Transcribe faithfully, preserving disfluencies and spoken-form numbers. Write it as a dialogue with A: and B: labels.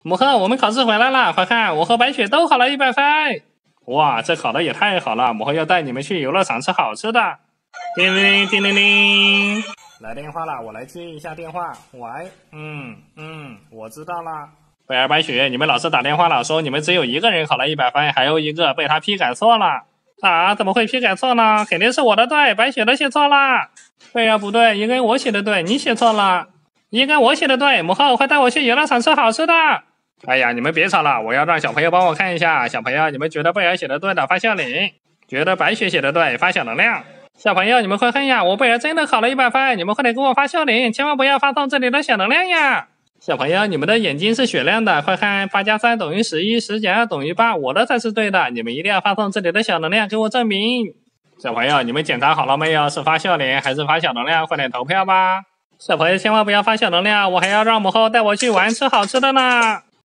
A: 母后，我们考试回来了，快看，我和白雪都考了一百分。哇，这考的也太好了，母后要带你们去游乐场吃好吃的。叮铃叮铃铃，来电话了，我来接一下电话。喂，嗯嗯，我知道了。贝尔、白雪，你们老师打电话了，说你们只有一个人考了一百分，还有一个被他批改错了。啊，怎么会批改错呢？肯定是我的对，白雪的写错了。贝尔不对，应该我写的对，你写错了。应该我写的对，母后快带我去游乐场吃好吃的。哎呀，你们别吵了，我要让小朋友帮我看一下。小朋友，你们觉得贝尔写的对的发笑脸，觉得白雪写的对发小能量。小朋友，你们快看呀，我贝尔真的考了一百分，你们快点给我发笑脸，千万不要发送这里的小能量呀。小朋友，你们的眼睛是雪亮的，快看，八加三等于十一，十减二等于八，我的才是对的，你们一定要发送这里的小能量给我证明。小朋友，你们检查好了没有？是发笑脸还是发小能量？快点投票吧。小朋友千万不要发小能量，我还要让母后带我去玩吃好吃的呢。